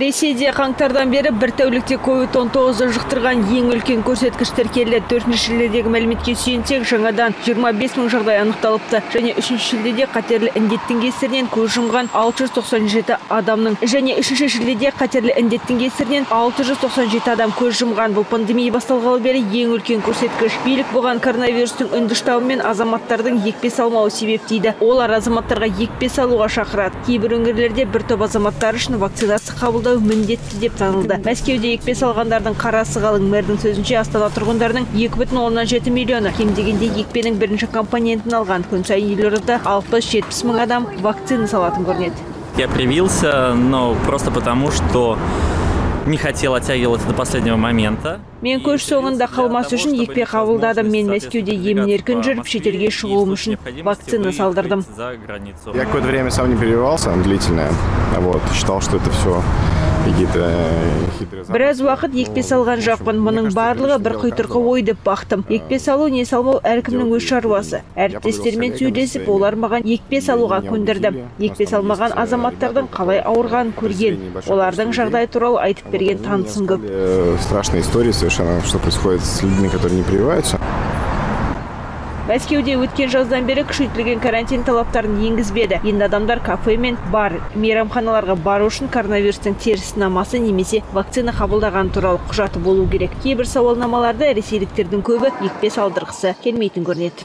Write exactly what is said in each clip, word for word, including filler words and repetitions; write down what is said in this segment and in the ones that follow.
Ресейде қаңтардан бері бір тәулікте ковид он тоғыз жұқтырған ең үлкен көрсеткіш тіркелді. төртінші шілдедегі мәліметке сүйенсек, жаңадан жиырма бес мың жағдай анықталыпты. Және үшінші шілдеде қатерлі індеттің кесірінен көз жұмған алты жүз тоқсан жеті адамның және үшінші шілдеде қатерлі індеттің кесірінен алты жүз тоқсан жеті адам көз жұмған. Бұл пандемия басталғалы бері ең үлкен көрсеткіш. Билік бұған коронавирустың үнді штаммы мен азаматтардың екпе салмауы себеп дейді. Олар азаматтарға екпе салуға шақырады. Кейбір өңірлерде бір топ азаматтар үшін вакцинация қабылдау міндетті деп танылды. Мәскеуде екпе салғандардың қарасы қалың. Мэрдің сөзінше, Астана тұрғындарының екі бүтін оннан жеті миллионы кем дегенде екпенің бірінші компонентін алған. Күн сайын елордада алпыс жетпіс мың адам вакцина салатын көрінеді. Я привился, но просто потому, что не хотел оттягиваться до последнего момента. Мен көш соңында қалмас үшін екпе қабылдадым. Мен Мәскеуде емін еркін жүріп, шетелге шығуым үшін вакцина салдырдым. Я какое-то время сам не прививался, длительное. Вот, считал, что это все какие-то хитрые. Біраз уақыт екпе салған жоқпын. Мұның барлығы бір құйтырқы ой деп бақтым. Екпе салу не салмау әркімнің өз шаруасы. Әріптестермен сөйлесіп, олар маған екпе салуға көндірді. Екпе салмаған азаматтардың қалай ауырған көрген. Олардың жағдай туралы айтып берген танысым көп. Страшные истории совершенно, что происходит с людьми, которые не прививаются. Мәскеуде өткен жаздан бері күшейтілген карантин талаптарын енгізбеді. Енді адамдар кафе мен бар, мейрамханаларға бару үшін коронавирустың теріс сынамасы немесе вакцина қабылдаған туралы құжаты болу керек. Кейбір сауалнамаларда ресейліктердің көбі екпе салдырғысы келмейтін көрінеді.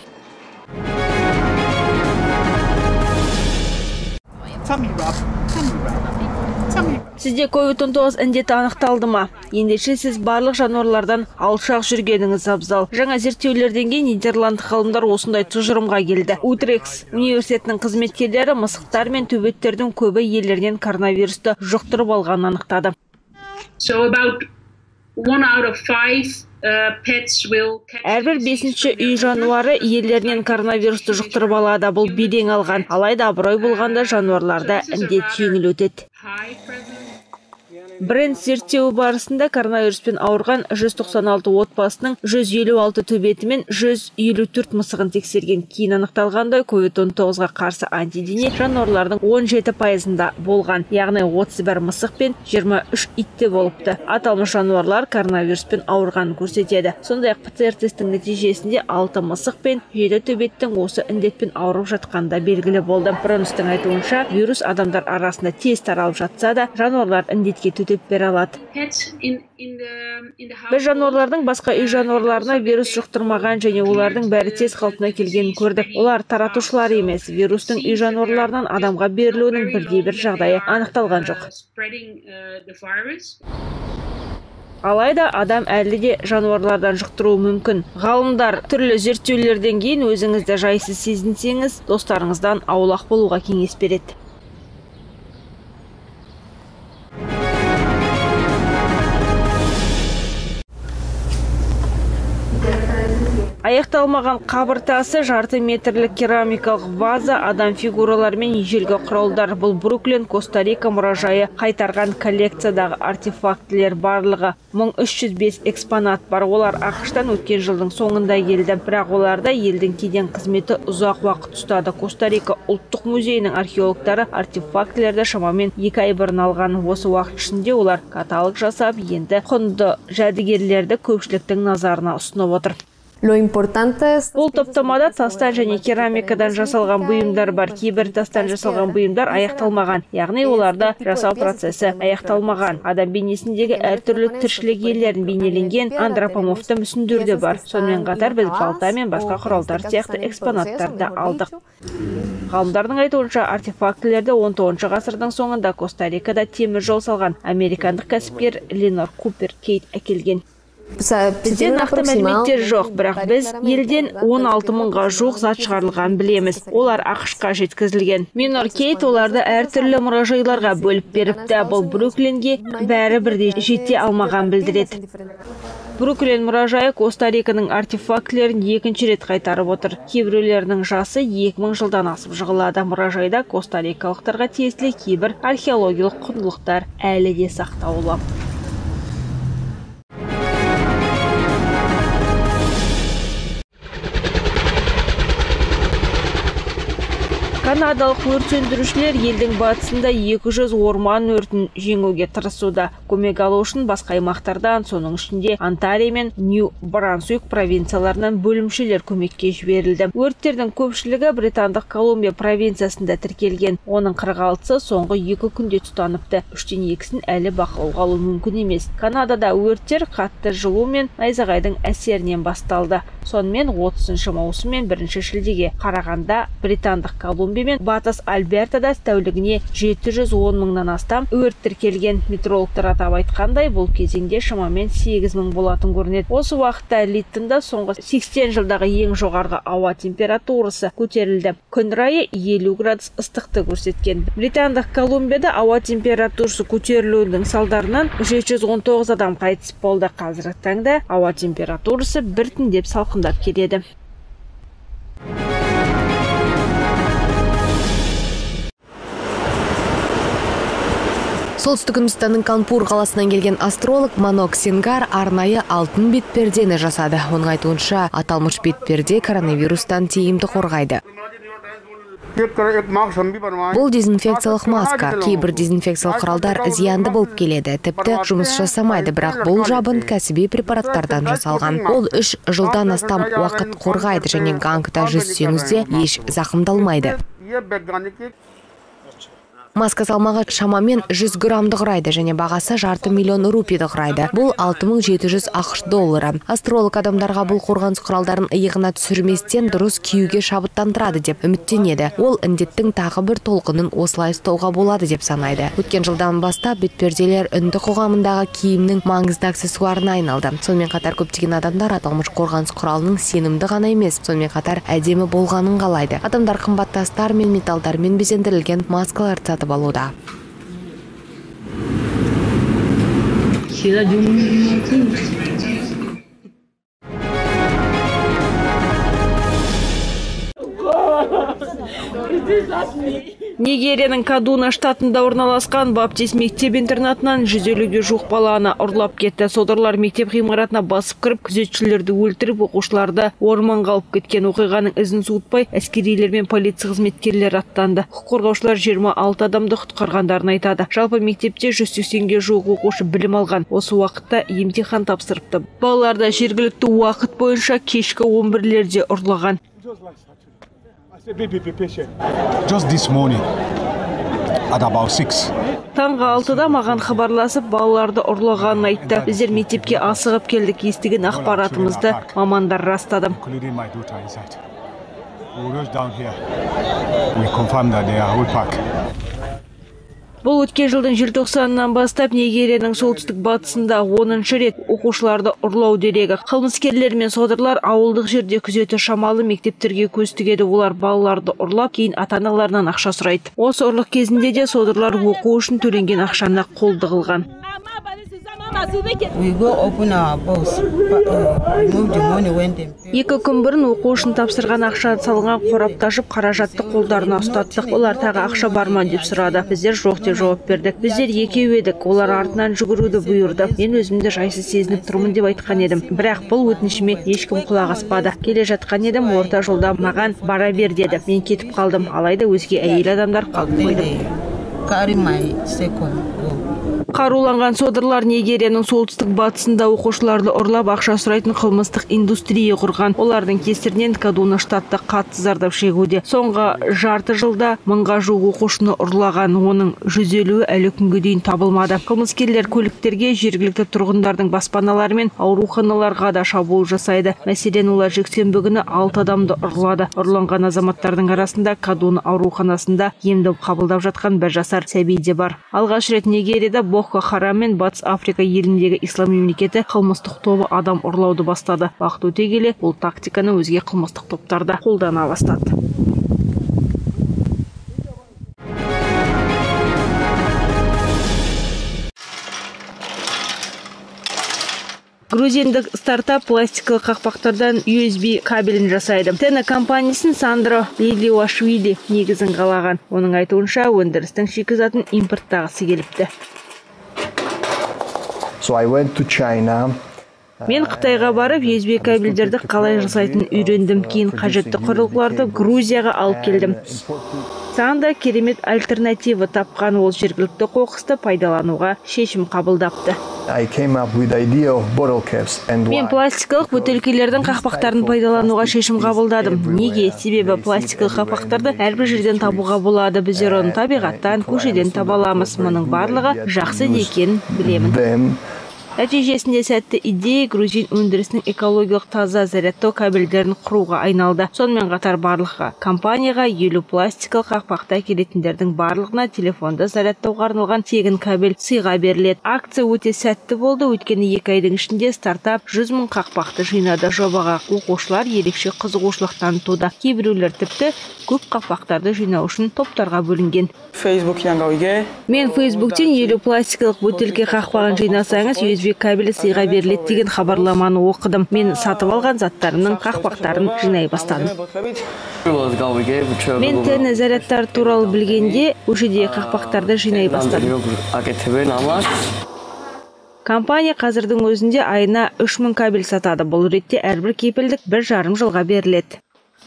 Сізде ковид он тоғыз індеті анықталды ма? Ендеше сіз барлық жануарлардан алшақ жүргеніңіз абзал. Жаңа зерттеулерден кейін Нидерланд ғалымдар осындай тұжырымға келді. Утрекс университетінің қызметкерлері мысықтар мен төбеттердің көбі елдерінен коронавирусты жұқтырып алғанын анықтады. Әрбір бесінші үй жануары иелерінен коронавирусты жұқтырып алады. Бұл бедең алған. Алайда абырой болғанда жануарларда індет жеңіл өтеді. Бренд зерттеуі барысында коронавируспен ауырған жүз тоқсан алты отбасының жүз елу алты төбеті мен жүз елу төрт мысығын тексерген. Кейін анықталғандай ковид он тоғызға қарсы антидене жануарлардың он жеті пайызында болған. Яғни отыз бір мысық пен жиырма үш итте болыпты. Аталмыш жануарлар коронавируспен ауырғанын көрсетеді. Сондай-ақ пэ цэ эр тесттің нәтижесінде алты мысық пен жеті төбеттің осы індетпен ауырып жатқанда белгілі болды. Бронстың айтуынша, вирус адамдар арасында тез таралып жатса да, жануарлар індетке төтеп бере алады. Біз жануарлардың басқа үй жануарларына вирус жұқтырмаған және олардың бәрі тез қалпына келгенін көрдік. Олар таратушылар емес. Вирустың үй жануарларынан адамға берілуінің бірде бір жағдайы анықталған жоқ. Алайда адам әлі де жануарлардан жұқтыруы мүмкін. Ғалымдар түрлі зерттеулерден кейін өзіңізді жайсыз сезінсеңіз, достарыңыздан аулақ болуға кеңес береді. Аяқталмаған қабыртасы, жарты метрлік керамикалық ваза, адам фигуралар мен ежелгі құралдар. Бұл Бруклин, Коста-Рика мұражайы қайтарған коллекциядағы артефактілер. Барлығы мың үш жүз бес экспонат бар. Олар ақштан өткен жылдың соңында келді. Бірақ оларда елдің кеден қызметі ұзақ уақыт ұстады. Коста-Рика ұлттық музейінің археологтары артефактілерді шамамен екі ай бұрын алған. Осы уақыт ішінде олар каталог жасап, енді құнды жәдігерлерді көпшіліктің назарына ұсынып отыр. Бұл топтамада тастан және керамикадан жасалған бұйымдар бар. Кейбір тастан жасалған бұйымдар аяқталмаған, яғни оларда жасау процесі аяқталмаған. Адам бейнесіндегі әртүрлі тіршілік иелерін бейнеленген антропоморфты мүсіндер де бар. Сонымен қатар біз балта мен басқа құралдар сияқты экспонаттарды алдық. Ғалымдардың айтуынша, артефактілерді он тоғызыншы ғасырдың соңында Коста-Рикада темір жол салған американдық кәсіпкер Ленор Купер Кейт әкелген. Бізде нақты мәліметтер жоқ, бірақ біз елден он алты мыңға жуық зат шығарылған білеміз. Олар ақшқа жеткізілген. Ленор Кейт оларды әртүрлі мұражайларға бөліп беріпті. Бұл Бруклинге бәрі бірдей жете алмаған білдіреді. Бруклин мұражайы Коста-Риканың артефактілерін екінші рет қайтарып отыр. Кейбіреулерінің жасы екі мың жылдан асып жығылады. Мұражайда коста-рикалықтарға тиесілі кейбір археологиялық құндылықтар әлі де сақтаулы. Канадалық өрт сөндірушілер елдің батысында екі жүз орман өртін жеңуге тырысуда. Көмек алу үшін басқа аймақтардан, соның ішінде Онтарио мен Нью-Брансуик провинцияларынан бөлімшелер көмекке жіберілді. Өрттердің көпшілігі Британдық Колумбия провинциясында тіркелген. Оның қырық алтысы соңғы екі күнде тұтаныпты. Үштен екісін әлі бақылауға алу мүмкін емес. Канадада өрттер қатты жылу мен найзағайдың әсерінен басталды. Сонымен отызыншы маусым мен бірінші шілдеге қарағанда Британдық Колумбия мен Батыс Альбертада тәулігіне жеті жүз он мыңнан астам өрт тіркелген. Метеорологтар атап айтқандай, бұл кезеңде шамамен сегіз мың болатын көрінеді. Осы уақытта Литтонда соңғы сексен жылдағы ең жоғарғы ауа температурасы көтерілді. Күн райы елу градус ыстықты көрсеткен. Британдық Колумбияда ауа температурасы көтерілуінің салдарынан жеті жүз он тоғыз адам қайтыс болды. Қазіргі таңда ауа температурасы біртіндеп салқындап келеді. Солтүстік Үндістанның Канпур қаласынан келген астролог Манок Сингар арнайы алтын бетпердені жасады. Оның айтуынша, аталмыш бетперде коронавирустан тиімді қорғайды. Бұл дезинфекциялық маска. Кейбір дезинфекциялық құралдар зиянды болып келеді. Тіпті жұмыс жасамайды, бірақ бұл жабын кәсіби препараттардан жасалған. Ол үш жылдан астам уақыт қорғайды және ганкта жүзсеңіз де еш зақымдалмайды. Маска салмағы шамамен жүз граммды құрайды және бағасы жарты миллион рупиді құрайды. Бұл алты мың жеті жүз ақш доллары. Астролог адамдарға бұл қорғаныс құралдарын иығына түсірместен дұрыс киюге шабыттандырады деп үміттенеді. Ол індеттің тағы бір толқынын осылай ұстауға болады деп санайды. Өткен жылдан бастап бетперделер үнді қоғамындағы киімнің маңызды аксессуарына айналды. Сонымен қатар көптеген адамдар аталмыш қорғаныс құралының сенімді ғана емес, сонымен қатар әдемі болғанын қалайды. Адамдар қымбат тастар мен металдармен безендірілген маскалар сатып алуда. Нигерияның Кадуна штатында орналасқан баптист мектеп-интернатынан жүз елуге жуық баланы ұрлап кетті. Содырлар мектеп ғимаратына басып кіріп, күзетшілерді өлтіріп, оқушыларды орманға алып кеткен. Оқиғаның ізін суытпай, әскерилер мен полиция қызметкерлері аттанды. Құқық қорғаушылар жиырма алты адамды құтқарғандарын айтады. Жалпы мектепте жүз сексенге жуық оқушы білім алған. Осы уақытта емтихан тапсырыпты. Балаларды жергілікті уақыт бойынша кешкі он бірлерде ұрлаған. Just this morning at about six. Таңғы алтыда маған хабарласып, балаларды ұрлағанын айтты. Біздер мектепке асығып келдік, естіген ақпаратымызды мамандар растады. Бұл өткен жылдың желтоқсанынан бастап Нигерияның солтүстік батысында оныншы рет оқушыларды ұрлау дерегі. Қылмыскерлер мен содырлар ауылдық жерде күзеті шамалы мектептерге көз тігеді. Олар балаларды ұрлап, кейін ата-аналарынан ақша сұрайды. Осы ұрлық кезінде де содырлар оқу үшін төленген ақшаны қолды қылған. Екі күн бұрын оқу үшін тапсырған ақша салынған қорапты ашып, қаражатты қолдарына ұстаттық. Олар тағы ақша бар ма деп сұрады. Біздер жоқ деп жауап бердік. Біздер екеу едік. Олар артынан жүгіруді бұйырды. Мен өзімді жайсыз сезініп тұрмын деп айтқан едім. Бірақ бұл өтінішіме ешкім құлақ аспады. Келе жатқан едім, орта жолда маған бара бер деді. Мен кетіп қалдым. Алайда өзге әйел адамдар қалып қойды. Қаруланған содырлар Нигерияның солтүстік батысында оқушыларды ұрлап ақша сұрайтын қылмыстық индустрия құрған. Олардың кесірінен Кадуна штатта қатты зардап шегуде. Соңғы жарты жылда мыңға жуық оқушыны ұрлаған, оның жүз елуі әлі күнге дейін табылмады. Қылмыскерлер көліктерге, жергілікті тұрғындардың баспаналары мен ауруханаларға да шабуыл жасайды. Мәселен, олар жексенбі күні алты адамды ұрлады. Ұрланған азаматтардың арасында Кадуна ауруханасында емді қабылдап жатқан бір жасар сәби де бар. Алғаш рет Нигерияда Боко Харам мен Батыс Африка еліндегі ислам мемлекеті қылмыстық тобы адам ұрлауды бастады. Уақыт өте келе бұл тактиканы өзге қылмыстық топтарда қолдана бастады. Грузиндік стартап пластикалық қақпақтардан ю эс би кабелін жасайды. Тена компаниясын Сандро Лилиуашвили негізін қалаған. Оның айтуынша өндірістің шикізатын импорттағысы келіпті. Мен Қытайға барып, ю эс би кабельдерді қалай жасайтын үйрендім. Кейін қажетті құрылғыларды Грузияға алып келдім. Қазақстанда керемет альтернатива тапқан ол жергілікті қоқысты пайдалануға шешім қабылдапты. Мен пластикалық бөтелкелердің қақпақтарын пайдалануға шешім қабылдадым. Неге? Себебі пластикалық қақпақтарды әрбір жерден табуға болады. Біздер оны табиғаттан, көшеден таба аламыз. Мұның барлығы жақсы екенін білемін. Нәтижесінде сәтті идея грузин өндірісінің экологиялық таза зарядтау кабельдерін құруға айналды. Сонымен қатар барлыққа компанияға елу пластикалық қақпақта келетіндердің барлығына телефонды зарядтауға арналған тегін кабель сыйға беріледі. Акция өте сәтті болды, өйткені екі айдың ішінде стартап жүз мың қақпақты жинады. Жобаға оқушылар ерекше қызығушылық танытуда. Кейбіреулер тіпті көп қақпақтарды жинау үшін топтарға бөлінген. Мен Фейсбуктен елу пластикалық бөтелке қақпағын жинасаңыз ю эс би кабелі сыйға беріледі деген хабарламаны оқыдым. Мен сатып алған заттарымның қақпақтарын жинай бастадым. Мен тәні зарядтар туралы білгенде көшеде қақпақтарды жинай бастадым. Компания қазірдің өзінде айына үш мың кабель сатады. Бұл ретте әрбір кепілдік бір жарым жылға беріледі.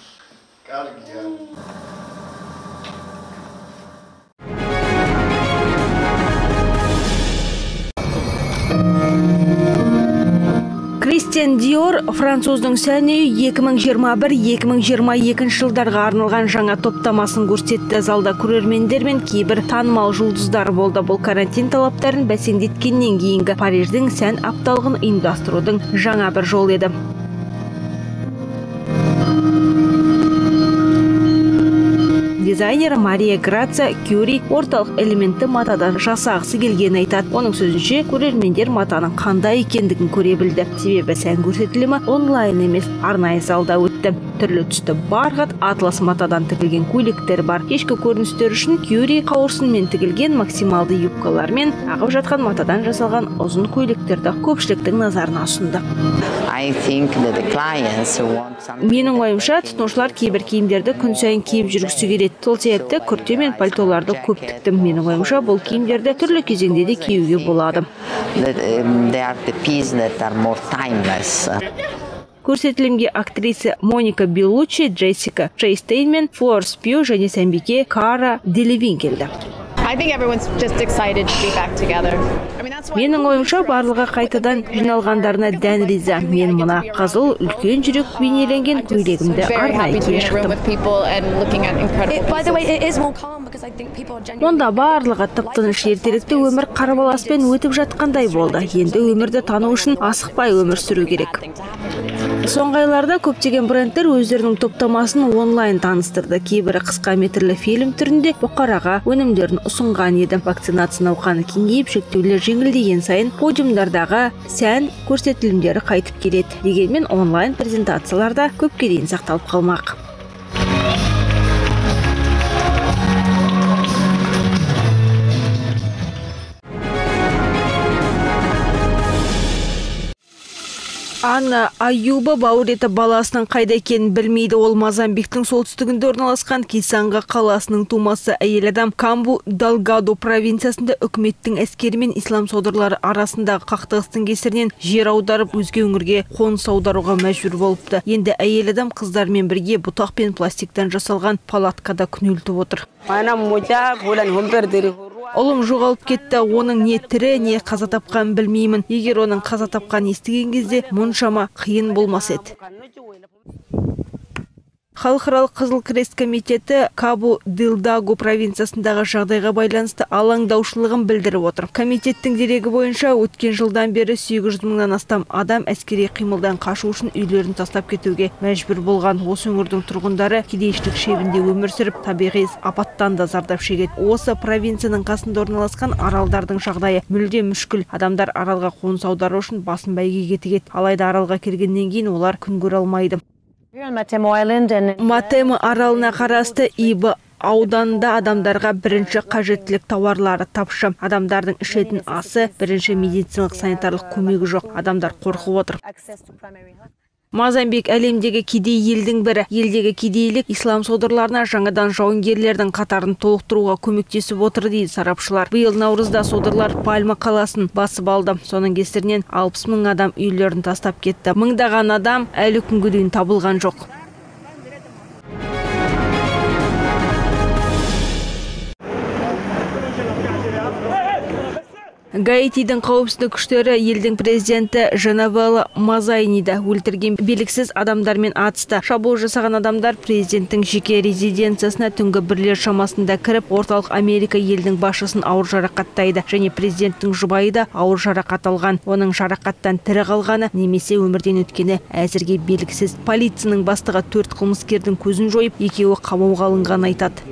Кристиан Диор француздың сән үйі екі мың жиырма бір - екі мың жиырма екінші жылдарға арналған жаңа топтамасын көрсетті. Залда көрермендер мен кейбір танымал жұлдыздар болды. Бұл карантин талаптарын бәсеңдеткеннен кейінгі Париждің сән апталығын ұйымдастырудың жаңа бір жол еді. Дизайнер Мария Граца Кюри орталық элементі матадан жасағысы келген айтады. Оның сөзінше, көрермендер матаның қандай екендігін көре білді. Себебі сән көрсетілімі онлайн емес, арнайы залда өтті. Түрлі түсті барғат, атлас матадан тігілген көйлектер бар. Кешкі көріністер үшін Кюри қауырсынмен тігілген максималды юбкалар мен ағып жатқан матадан жасалған ұзын көйлектерді көпшіліктің назарына ұсынды. Менің ойымша, тұтынушылар кейбір киімдерді күн сайын киіп жүргісі келеді. Сол себепті күрте мен пальтоларды көп тіктім. Менің ойымша, бұл киімдерді түрлі кезеңде де киюге болады. Көрсетілімге актриса Моника Беллуччи, Джессика Чейстейн мен Флоренс Пью және Сәнбике Кара Делевин келді. Менің ойымша, барлығы қайтадан жиналғандарына дән риза. Мен мұна қызыл үлкен жүрек бейнеленген көйлегімді арнайы кие шықтым. Онда барлығы тып-тыныш, ертеректе өмір қарбаласпен өтіп жатқандай болды. Енді өмірді тану үшін асықпай өмір сүру керек. Соңғы айларда көптеген брендтер өздерінің топтамасын онлайн таныстырды. Кейбірі қысқа метрлі фильм түрінде бұқараға өнімдерін ұсынған еді. Вакцинация науқаны кеңейіп, шектеулер жеңілдеген сайын подиумдардағы сән көрсетілімдері қайтып келеді. Дегенмен онлайн презентацияларда көпке дейін сақталып қалмақ. Анна Аюба бауыр еті баласының қайда екенін білмейді. Ол Мозамбиктің солтүстігінде орналасқан Кисанга қаласының тумасы әйел адам. Камбу Далгадо провинциясында үкіметтің әскері мен ислам содырлары арасындағы қақтығыстың кесірінен жер аударып өзге өңірге қоныс аударуға мәжбүр болыпты. Енді әйел адам қыздармен бірге бұтақ пен пластиктан жасалған палаткада күнелтіп отыр. Ұлым жоғалып кетті, оның не тірі, не қаза тапқан білмеймін. Егер оның қаза тапқан естіген кезде мұншама қиын болмас еді. Халықаралық Қызыл Крест комитеті Кабу Делгаду провинциясындағы жағдайға байланысты алаңдаушылығын білдіріп отыр. Комитеттің дерегі бойынша өткен жылдан бері сегіз жүз мыңнан астам адам әскери қимылдан қашу үшін үйлерін тастап кетуге мәжбүр болған. Осы өңірдің тұрғындары кедейшілік шебінде өмір сүріп, табиғи апаттан да зардап шегеді. Осы провинцияның қасында орналасқан аралдардың жағдайы мүлде мүшкіл. Адамдар аралға қоныс аудару үшін басын бәйгеге тігеді. Алайда аралға келгеннен кейін олар күн көре алмайды. Матема аралына қарасты Иба ауданында адамдарға бірінші қажеттілік тауарлары тапшы. Адамдардың ішетін асы, бірінші медициналық санитарлық көмегі жоқ. Адамдар қорқып отыр. Мозамбик әлемдегі кедей елдің бірі. Елдегі кедейлік ислам содырларына жаңадан жауынгерлердің қатарын толықтыруға көмектесіп отыр дейді сарапшылар. Биыл наурызда содырлар Пальма қаласын басып алды. Соның кесірінен алпыс мың адам үйлерін тастап кетті. Мыңдаған адам әлі күнге дейін табылған жоқ. Гаитидің қауіпсіздік күштері елдің президенті Жанавела Мазайниді өлтірген белгісіз адамдармен атысты. Шабуыл жасаған адамдар президенттің жеке резиденциясына түнгі бірлер шамасында кіріп, орталық Америка елдің басшысын ауыр жарақаттайды, және президенттің жұбайы да ауыр жарақат алған. Оның жарақаттан тірі қалғаны немесе өмірден өткені әзірге белгісіз. Полицияның бастығы төрт қылмыскердің көзін жойып, екеуі қамауға алынғанын айтады.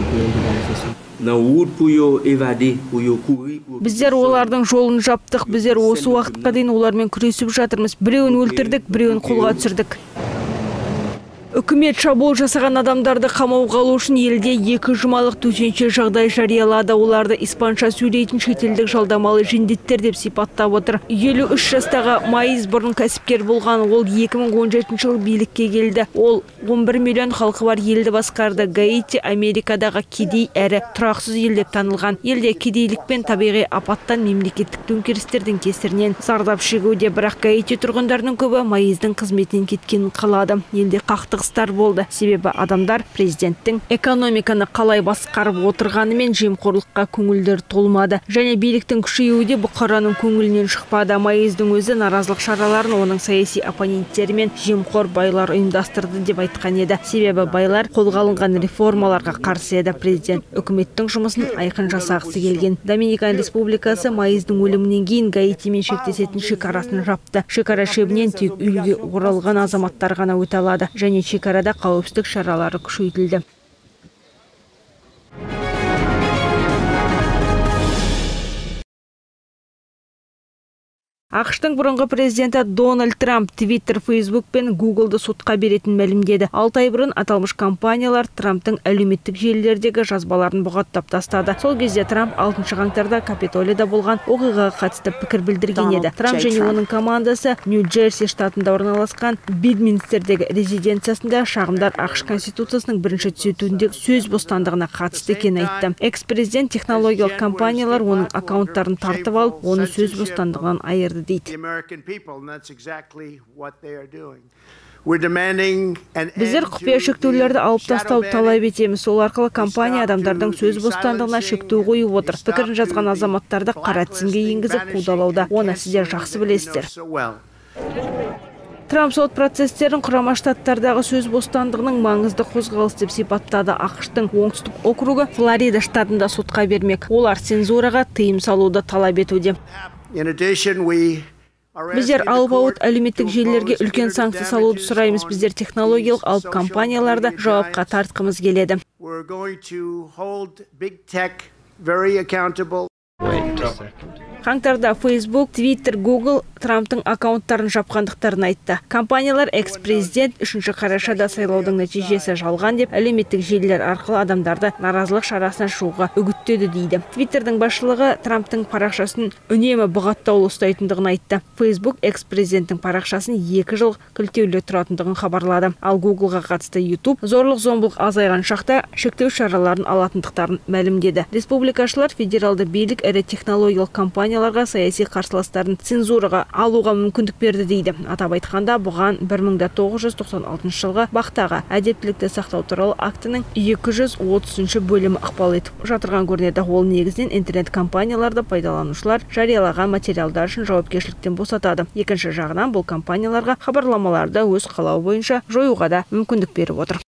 Біздер олардың жолын жаптық, біздер осы уақытқа дейін олармен күресіп жатырмыз. Біреуін өлтірдік, біреуін қолға түсірдік. Үкімет шабуыл жасаған адамдарды қамауға алу үшін елде екі жұмалық төтенше жағдай жариялады. Оларды испанша сөйлейтін шетелдік жалдамалы жендеттер деп сипаттап отыр. елу үш жастағы Майыз бұрын кәсіпкер болған. Ол екі мың он жетінші жылы билікке келді. Ол он бір миллион халқы бар елді басқарды. Гаити Америкадағы кедей әрі тұрақсыз ел деп танылған. Елде кедейлік пен табиғи апаттан мемлекеттік төңкерістердің кесірінен зардап шегуде. Бірақ Гаити тұрғындарының көбі Майыздың қызметінен кеткенін қалады. Елде қақтық болды. Себебі адамдар президенттің экономиканы қалай басқарып отырғанымен жемқорлыққа көңілдер толмады. Және биліктің күшеюі бұқараның көңілінен шықпады. Майыздың өзі наразылық шараларын оның саяси оппоненттерімен жемқор байлар ұйымдастырды деп айтқан еді. Себебі байлар қолға алынған реформаларға қарсы еді. Президент үкіметтің жұмысын айқын жасағысы келген. Доминикан Республикасы Майыздың өлімінен кейін Гаитимен шектесетін шекарасын жапты. Шекара шебінен тек үйге оралған азаматтар ғана өте алады. Және шекарада қауіпсіздік шаралары күшейтілді. ақш-тың бұрынғы президенті Дональд Трамп Twitter, Facebook пен Google'ды сотқа беретін мәлімдеді. алты ай бұрын аталмыш компаниялар Трамптың әлеуметтік желілердегі жазбаларын бұғаттап тастады. Сол кезде Трамп алтыншы қаңтарда Капитолияда болған оқиғаға қатысты пікір білдірген еді. Трамп және оның командасы Нью-Джерси штатында орналасқан Бидминстердегі резиденциясында шағымдар ақш Конституциясының бірінші түзетуіндегі сөз бостандығына қатысты екенін айтты. Экс-президент технологиялық компаниялар оның аккаунттарын тартып алып, оны сөз бостандығынан айырды дейді. Біздер құпия шектеулерді алып тастауды талап етеміз. Сол арқылы компания адамдардың сөз бостандығына шектеу қойып отыр. Пікірін жазған азаматтарды қара тізімге енгізіп қудалауда. Оны сіздер жақсы білесіздер. Трамп сот процесстерін Құрама Штаттардағы сөз бостандығының маңызды қозғалыс деп сипаттады. ақш-тың оңтүстік округы Флорида штатында сотқа бермек. Олар цензураға тыйым салуды талап етуде. Біздер алып-ауыт әлеуметтік желілерге үлкен санкция салуды сұраймыз. Біздер технологиялық алып компанияларды жауапқа тартқымыз келеді. Қаңтарда Facebook, Twitter, Google Трамптың аккаунттарын жапқандықтарын айтты. Компаниялар экс-президент үшінші қарашада сайлаудың нәтижесі жалған деп әлеуметтік желілер арқылы адамдарды наразылық шарасына шығуға үгіттеді дейді. Twitterдің басшылығы Трамптың парақшасын үнемі бұғаттаулы ұстайтындығын айтты. Facebook экс-президенттің парақшасын екі жыл кілтеулі тұратындығын хабарлады. Ал Googleға қатысты YouTube зорлық-зомбылық азайған шақта шектеу шараларын алатындықтарын мәлімдеді. Республикашылар федералды билік ірі технологиялық компанияларға саяси қарсыластарын цензураға алуға мүмкіндік берді дейді. Атап айтқанда, бұған бір мың тоғыз жүз тоқсан алтыншы жылғы бақтағы әдептілікті сақтау туралы актінің екі жүз отызыншы бөлімі ықпал етіп жатырған көрінеді. Ол негізінен интернет компанияларды пайдаланушылар жариялаған материалдар үшін жауапкершіліктен босатады. Екінші жағынан бұл компанияларға хабарламаларды өз қалауы бойынша жоюға да мүмкіндік беріп отыр.